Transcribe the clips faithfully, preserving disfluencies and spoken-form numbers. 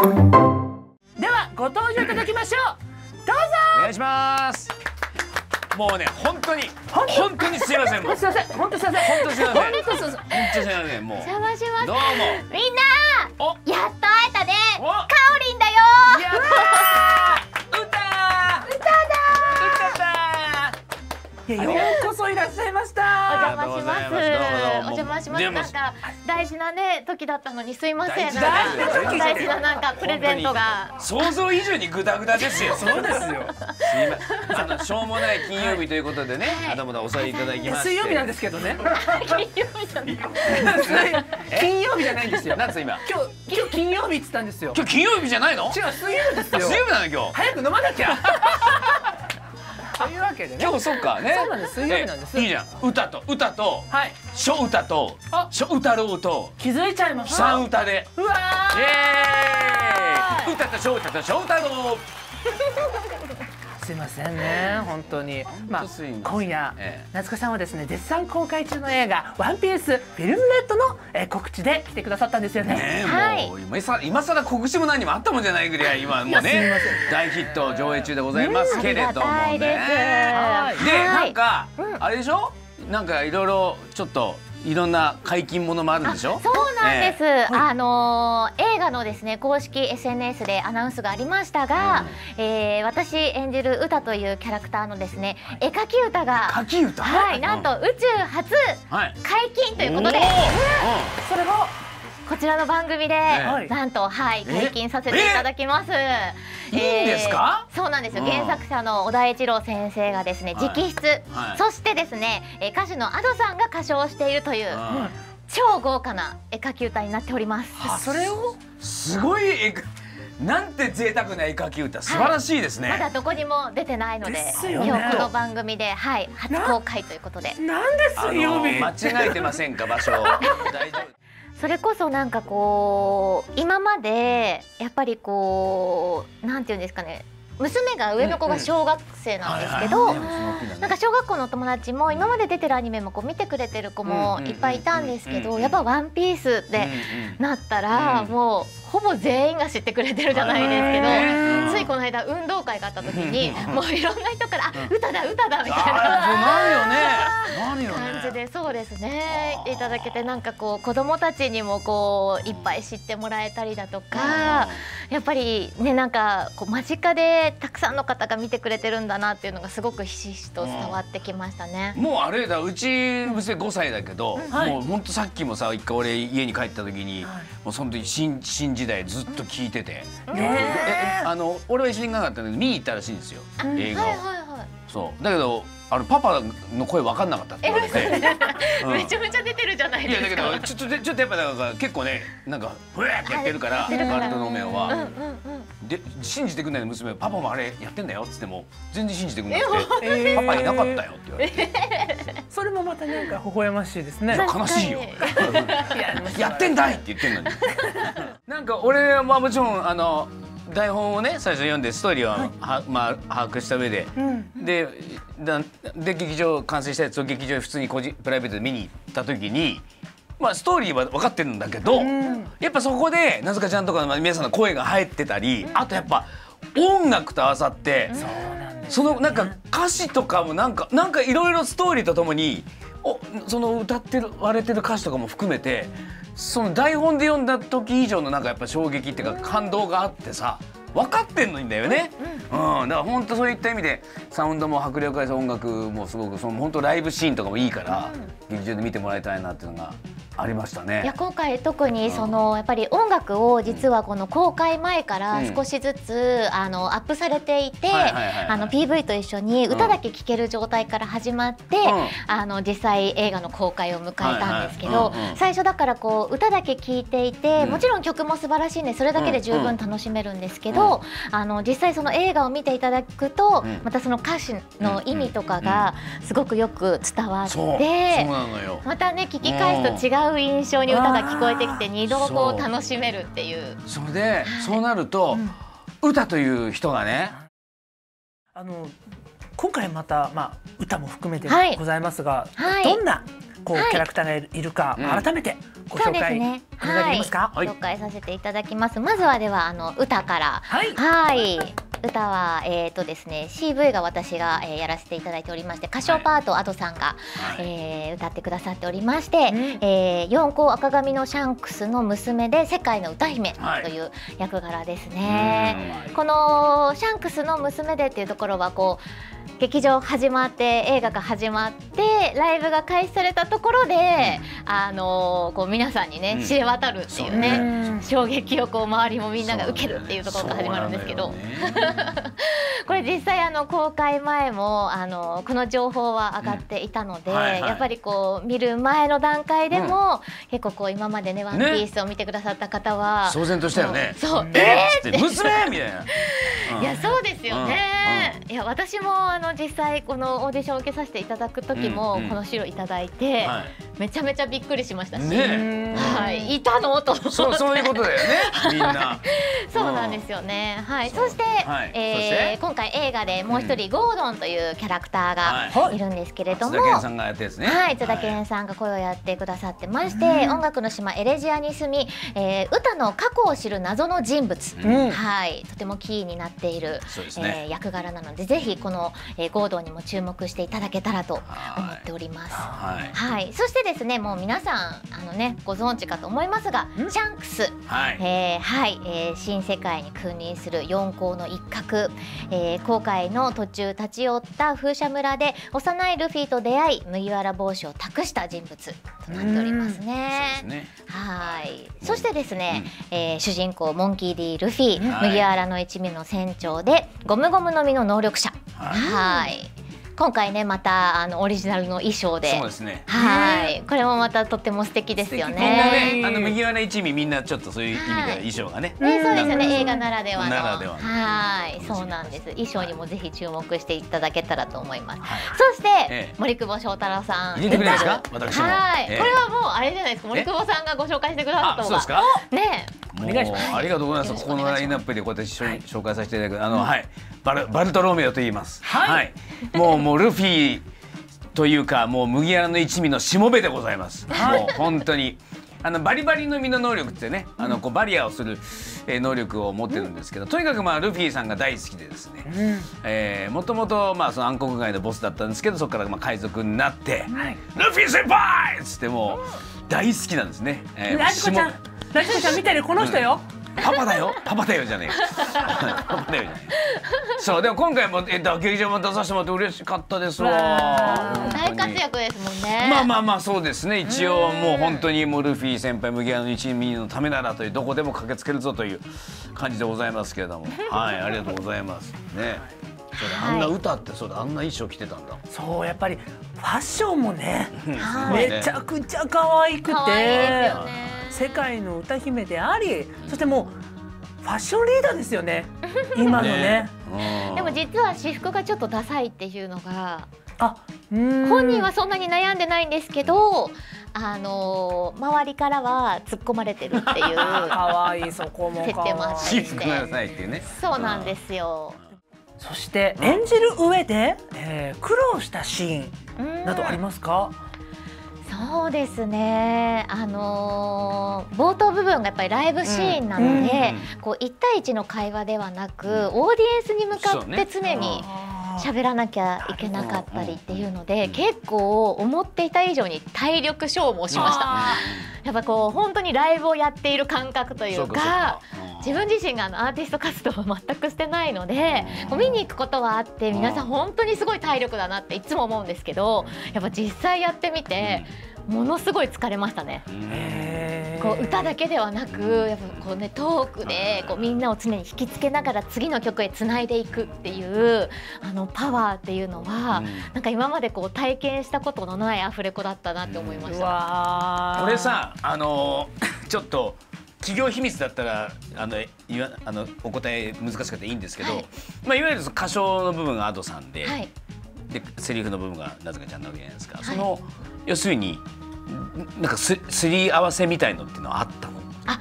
ではご登場いただきましょう。どうぞ。 お願いします。もうね、本当に本当にすいません。もうすいません、本当すいません。 本当すいません。 本当すいません。 本当すいません。もう邪魔します。 どうも。 みんなお、 やっと会えたね。 おかおりんだよ。 やったー。歌ー。 歌だ歌だー。いや、ようこそいらっしゃいました。 お邪魔します。お邪魔します。なんか大事なね時だったのにすいません。 大事な時大事ななんかプレゼントが想像以上にグダグダですよ。 そうですよ。 すいません。あのしょうもない金曜日ということでね、あだもだお座りいただきまして。 水曜日なんですけどね。 金曜日じゃない。 金曜日じゃないんですよ。 なんつ今。 今日今日金曜日っつったんですよ。 今日金曜日じゃないの？ 違う、水曜日ですよ。 水曜日なの今日。 早く飲まなきゃ。というわけでね。 今日そっかね。 そうなんです。水曜日なんです。 いいじゃん。歌と歌とはい。 しょ歌としょ歌ろうと気づいちゃいました。 三歌で。 うわイエーイ。歌としょ歌としょ歌ろう。 すいませんね、本当に。まあ今夜ええ夏子さんはですね、絶賛公開中の映画ワンピースフィルムレッドのえー告知で来てくださったんですよね。 ねはいえ、もう今さ今更告知も何もあったもんじゃないぐらい今もういやすいねません大ヒット上映中でございますけれどもありがたいね。 ですではないんかあれでしょ、なんかいろいろちょっといろんな解禁ものもあるんでしょ。 そうなんです。 えあのー映画のですね公式 エスエヌエス でアナウンスがありましたが、えー私演じる歌というキャラクターのですね絵描き歌が書き歌。 はい、なんと宇宙初はい。 解禁ということで、 おーそれがこちらの番組で、 ええなんとはい解禁させていただきます。 いいんですか？ そうなんですよ。 うん原作者の小田一郎先生がですね、 はい直筆、 はいそしてですね、えー歌手の Ado さんが歌唱しているといううん超豪華な絵描き歌になっております。 あそれをすごい絵かなんて贅沢な絵描き歌、素晴らしいですね。 まだどこにも出てないので、 ですよね今日この番組ではい初公開ということで、 なんであの水曜日。 間違えてませんか場所。大丈夫。 それこそなんかこう今までやっぱりこうなんていうんですかね、娘が上の子が小学生なんですけど、なんか小学校のお友達も今まで出てるアニメもこう見てくれてる子もいっぱいいたんですけど、やっぱ「ワンピースってなったらもうほぼ全員が知ってくれてるじゃないですけど、ついこの間運動会があった時にもういろんな人から「あ歌だ歌だ」みたいななるよね。なるよね。 感じで、そうですねいただけて、なんかこう子供たちにもこういっぱい知ってもらえたりだとか、やっぱりねなんかこう間近でたくさんの方が見てくれてるんだなっていうのがすごくひしひしと伝わってきましたね。 もうあれだ、うち娘ごさいだけど、 はいもうほんとさっきもさ一回俺家に帰った時に、 はいもうその時新新時代ずっと聞いてて、 ねえあの俺は一緒に行かなかったんだけど見に行ったらしいんですよ、映画を。 はいはいはい。 そうだけどあのパパの声分かんなかったって言われて、うんめちゃめちゃ出てるじゃないいですか。 やだけどちょっとちょっとやっぱなんか結構ねなんかふえってやってるから、 はいやってるからバルトロメオは。 うんうんうん。 で信じてくんないの娘はパパもあれやってんだよっつっても全然信じてくんなくて、 えーパパいなかったよって言われて、 それもまたなんか微笑ましいですね。 悲しいよ。 いややってんだいって言ってんのに。なんか俺はもちろんあの台本をね最初読んでストーリーは、はまあ把握した上で、 うんでだで劇場完成したやつを劇場で普通に個人プライベートで見に行った時に。まあストーリーは分かってるんだけど、やっぱそこでなずかちゃんとか皆さんの声が入ってたり、あとやっぱ音楽と合わさって、そのなんか歌詞とかもなんかなんかいろいろストーリーとともにおその歌ってる割れてる歌詞とかも含めて、その台本で読んだ時以上のなんかやっぱ衝撃っていうか感動があってさ、分かってんのにだよね。うん、だから本当そういった意味でサウンドも迫力あるし音楽もすごくその本当ライブシーンとかもいいから劇場で見てもらいたいなっていうのがありましたね。 いや今回特にそのやっぱり音楽を実はこの公開前から少しずつあのアップされていて、あの ピーブイ と一緒に歌だけ聴ける状態から始まって、あの実際映画の公開を迎えたんですけど、最初だからこう歌だけ聴いていて、もちろん曲も素晴らしいんでそれだけで十分楽しめるんですけど、あの実際その映画を見ていただくと、またその歌詞の意味とかがすごくよく伝わって、 そうそうなのよ。 またね聞き返すと違う印象に歌が聞こえてきて二度こう楽しめるっていう。 それでそうなると歌という人がね、 あの今回またまあ歌も含めてはいございますが、 はいどんなこうはいキャラクターがいるかうん改めてご紹介お願いできますか？ はい、紹介させていただきます。まずはではあの歌から、 はい、 はい歌はえっとですね シーブイ が私が、えー、やらせていただいておりまして、歌唱パートを Ado さんが、はい、えー、歌ってくださっておりまして、うん、えー、四皇赤髪のシャンクスの娘で世界の歌姫という役柄ですね。はい、このシャンクスの娘でっていうところはこう劇場始まって映画が始まってライブが開始されたところで、うん、あのこう皆さんにね、うん、知れ渡るっていうね、うん、衝撃をこう周りもみんなが受けるっていうところから始まるんですけど、これ実際あの公開前もあのこの情報は上がっていたので、うん、はいはい、やっぱりこう見る前の段階でも、うん、結構こう今までねワンピースを見てくださった方は騒然としたよね。 そう、 えーって娘みたいな。 うん、いやそうですよね。うんうん、いや私もあの実際このオーディションを受けさせていただく時も、うんうん、この資料いただいて、はい、めちゃめちゃびっくりしましたし、ね、はい、いたのと思って。 そう、そういうことだよね。みんな。 そうなんですよね。はい。そして、はい、えー、今回映画でもう一人、うん、ゴードンというキャラクターがいるんですけれども、津田健さんがやってですね。 はい、津田健さんが声をやってくださってまして、はい、音楽の島エレジアに住み、えー、歌の過去を知る謎の人物、うん、はい、とてもキーになっている、ね、えー、役柄なので、ぜひこの、えー、ゴードンにも注目していただけたらと思っております。はい、はい、そしてですね、もう皆さんあのねご存知かと思いますが、シャンクス、はい、えーはい、えー、新世界に君臨する四皇の一角、えー、航海の途中立ち寄った風車村で幼いルフィと出会い麦わら帽子を託した人物となっておりますね。ね、はい、そしてですね、うん、えー、主人公モンキー D ルフィ、はい、麦わらの一味の船長でゴムゴムの実の能力者、はい、はい、今回ねまたあのオリジナルの衣装で、 そうですね、 はい、これもまたとっても素敵ですよね。 ね、あの麦わら一味みんなちょっとそういう意味では衣装がね、 はい、ね、そうですよね、映画ならではの、 ならではの、 はい、そうなんです。衣装にもぜひ注目していただけたらと思います。はい、そして、ええ、森久保祥太郎さん入れてくれますか？私も。 はい、ええ、これはもうあれじゃないですか。森久保さんがご紹介してくださった方が。 そうですか？ ね。 お願いします。ありがとうございます。ここのラインナップでこうやって紹介させていただく、あの、はい、バルバルトロメオと言います。はい。もうもうルフィというか、もう麦わらの一味のしもべでございます。もう本当に。あのバリバリの実の能力ってね、あのこうバリアをする、えー、能力を持ってるんですけど、とにかくまあルフィさんが大好きでですね、うん、えー、もともとまあその暗黒街のボスだったんですけど、そこからまあ海賊になって、はい、ルフィ先輩っつってもう大好きなんですね。 えー、ラジコちゃん、ラジコちゃん見てるこの人よ。 うん、パパだよ、パパだよじゃねえパパだよじゃねえ。そうでも今回もえ劇場も出させてもらって嬉しかったですわ。 大活躍ですもんね。 まあまあまあそうですね。一応もう本当にもうルフィ先輩麦わらの一味のためならというどこでも駆けつけるぞという感じでございますけれども、はい、ありがとうございますね。それあんな歌ってそれあんな衣装着てたんだ。 そうやっぱりファッションもね、めちゃくちゃ可愛くて。世界の歌姫であり、そしてもうファッションリーダーですよね今のね。 でも実は私服がちょっとダサいっていうのが、あ、本人はそんなに悩んでないんですけど、あのー、周りからは突っ込まれてるっていう可愛いそこも設定もあったりして、そうなんですよ。 そして演じる上で、えー、苦労したシーンなどありますか？ そうですね、あのー、冒頭部分がやっぱりライブシーンなので、うん、こういち対いちの会話ではなく、オーディエンスに向かって常に喋らなきゃいけなかったりっていうので、結構思っていた以上に体力消耗しました。やっぱこう本当にライブをやっている感覚というか、自分自身があのアーティスト活動を全くしてないので、こう見に行くことはあって、皆さん本当にすごい体力だなっていつも思うんですけど、やっぱ実際やってみてものすごい疲れましたね。こう歌だけではなく、やっぱこうねトークでこうみんなを常に引きつけながら次の曲へつないでいくっていうあのパワーっていうのは、うん、なんか今までこう体験したことのないアフレコだったなって思いました。 これさ、あのー、ちょっと企業秘密だったらあのいわあのお答え難しかったらいいんですけど、はい、まあ、いわゆる歌唱の部分が Ado さんで、はい、でセリフの部分がなぜかちゃんなわけじゃないですか。はい、その要するになんかすすり合わせみたいのっていうのはあったの？ あ、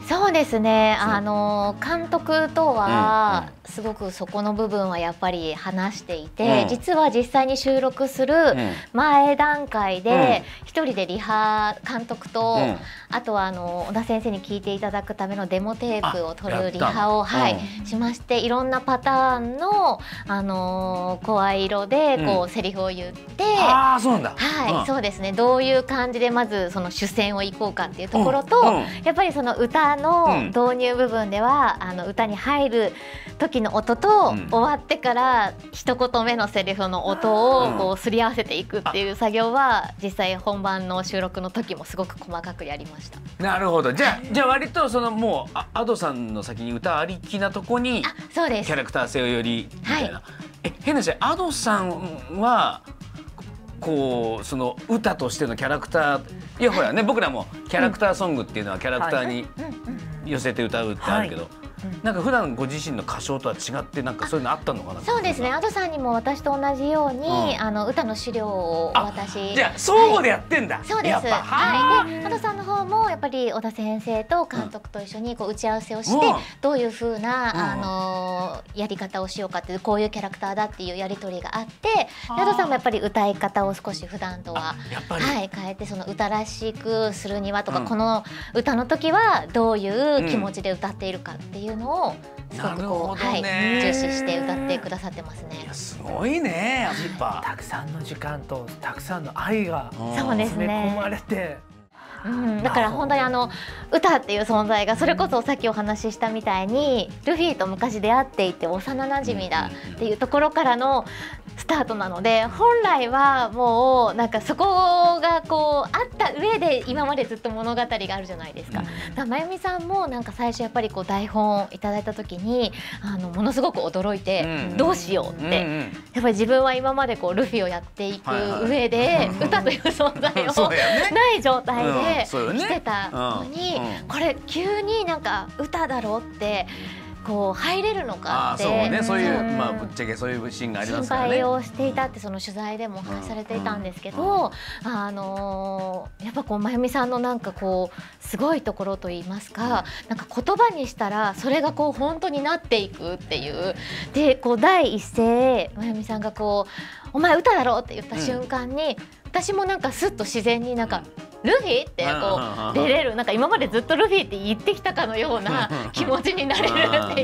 そうですね。あの監督とはすごくそこの部分はやっぱり話していて、うん、実は実際に収録する前段階で一人でリハ監督と、うん、あとはあの小田先生に聞いていただくためのデモテープを取るリハを、はい、うん、しまして、いろんなパターンのあの声色でこう、うん、セリフを言って、 あ、そうなんだ。 はい、 うん、 そうですね。どういう感じでまずその主線をいこうかっていうところと、うんうん、やっぱりその歌の導入部分では、うん、あの歌に入る時の音と、うん、終わってから一言目のセリフの音をこうすり合わせていくっていう作業は、実際本番の収録の時もすごく細かくやりました。 なるほど。じゃあ、じゃあ割とそのもうAdoさんの先に歌ありきなとこにキャラクター性をよりみたいな。はい、え、変な話、Adoさんはこうその歌としてのキャラクター、いやほらね、僕らもキャラクターソングっていうのはキャラクターに寄せて歌うってあるけど、はい、なんか普段ご自身の歌唱とは違ってなんかそういうのあったのかな。 そうですね。Adoさんにも私と同じように、うん、あの歌の資料をお渡し。 じゃあ相互でやってんだ。はい、 そうです。はい。で、Adoさんの方もやっぱり小田先生と監督と一緒にこう打ち合わせをして、うん、どういう風な、うん、あのやり方をしようかっていう、こういうキャラクターだっていうやり取りがあって、Adoさんもやっぱり歌い方を少し普段とは、はい、変えて、その歌らしくするにはとか、うん、この歌の時はどういう気持ちで歌っているかっていうのをすごくこう、はい、重視して歌ってくださってますね。 いや、すごいね。やっぱたくさんの時間とたくさんの愛が詰め込まれて。 うん、だから本当にあの歌っていう存在が、それこそさっきお話ししたみたいにルフィと昔出会っていて幼なじみだっていうところからのスタートなので、本来はもうなんかそこがこうあった上で今までずっと物語があるじゃないですか。だから真由美さんもなんか最初やっぱりこう台本をいただいた時にあのものすごく驚いて、どうしようって、やっぱり自分は今までこうルフィをやっていく上で歌という存在をない状態でしてたのに、これ急になんか歌だろうってこう入れるのかって、 そうね、そういう、まあぶっちゃけそういうシーンがありますからね。 心配をしていたってその取材でもお話しされていたんですけど、あのやっぱこう真由美さんのなんかこうすごいところといいますか、なんか言葉にしたらそれがこう本当になっていくっていう。でこう第一声真由美さんがこうお前歌だろって言った瞬間に、私もなんかスッと自然になんかルフィってこう出れる、なんか今までずっとルフィって言ってきたかのような気持ちになれるっていう、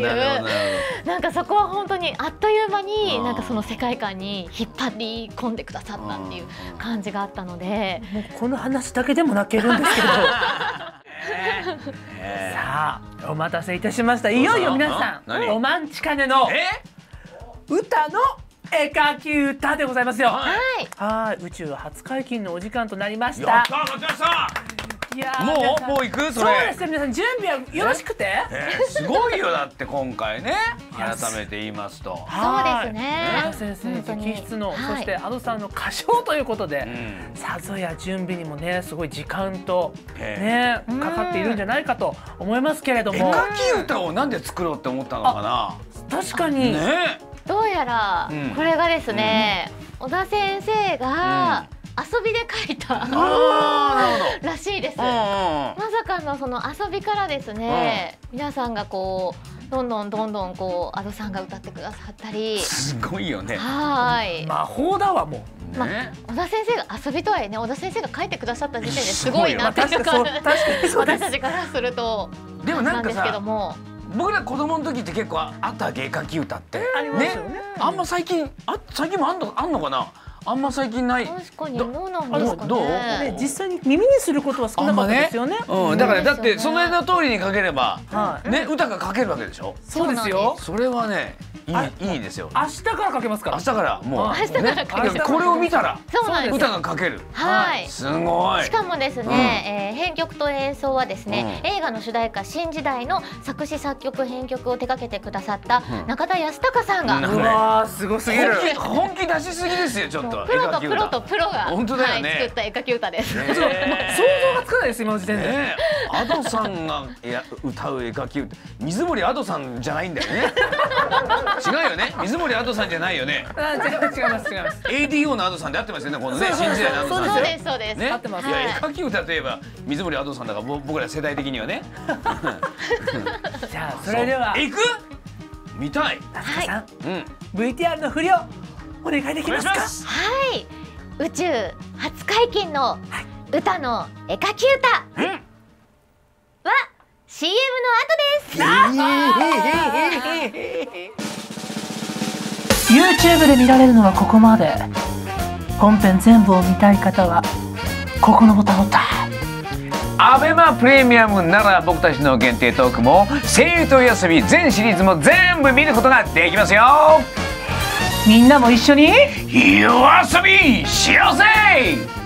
なんかそこは本当にあっという間になんかその世界観に引っ張り込んでくださったっていう感じがあったので、 もうこの話だけでも泣けるんですけどさあお待たせいたしました。いよいよ皆さんロマンチカネの歌の絵描き歌でございますよ。はい、はい、宇宙初解禁のお時間となりました。 やったー、待ってました。いやー、もうもう行くそれ。 そうですよ、皆さん準備はよろしくて。 えー、すごいよ。だって今回ね、改めて言いますと、 そうですね。 先生直筆の、そしてAdoさんの歌唱ということで、さぞや準備にもねすごい時間とねかかっているんじゃないかと思いますけれども、 絵描き歌をなんで作ろうって思ったのかな。 確かに。 ね。 どうやらこれがですね、小田先生が遊びで書いたらしいです。まさかのその遊びからですね、皆さんがこうどんどんどんどんこうAdoさんが歌ってくださったり、 すごいよね。 はい。 魔法だわもう。 まあ、小田先生が遊びとはいえね、小田先生が書いてくださった時点ですごいなっていう感じで、私たちからするとでもなんかさ、 ですけども。 僕ら子供の時って結構あった絵描き歌ってね、あんま最近あ最近もあんのあんのかな。あんま最近ない。 確かにどうなんですかね。 どう？ ね、実際に耳にすることは少なかったですよね。 うん、だからだってその絵の通りに書ければね、歌が書けるわけでしょ。 そうですよ。 それはね、いいいいですよ。 明日から書けますから。 明日からもう明日から書ける。 これを見たら歌が書ける。 はい。 すごい。 しかもですね、編曲と演奏はですね、映画の主題歌新時代の作詞作曲編曲を手掛けてくださった中田泰孝さんが。 うわー、すごすぎる。 本気出しすぎですよちょっと。 歌、 プロとプロとプロが本当だよね、 はい、作った絵描き歌です。 想像がつかないです今の時点で。 ね、アドさんがいや歌う絵描き歌、水森アドさんじゃないんだよね。違うよね、水森アドさんじゃないよね。 あ、違います違います違います。 エーディーオー のアドさんで合ってますよね、このね、新時代のアドさん。 そうですそうです。 ね、 合ってます。 いや、絵描き歌といえば水森アドさんだから、僕ら世代的にはね。 じゃあそれでは行く？見たい。 なつかさん、 うん。 ブイティーアール の振りをお願いできますか。 お願いします。 はい、宇宙初解禁の歌の絵描き歌は シーエム の後です。 YouTube で見られるのはここまで。本編全部を見たい方はここのボタンをタップ。 アベマプレミアムなら僕たちの限定トークも声優と遊び全シリーズも全部見ることができますよ。 みんなも一緒に夜遊びしようぜ。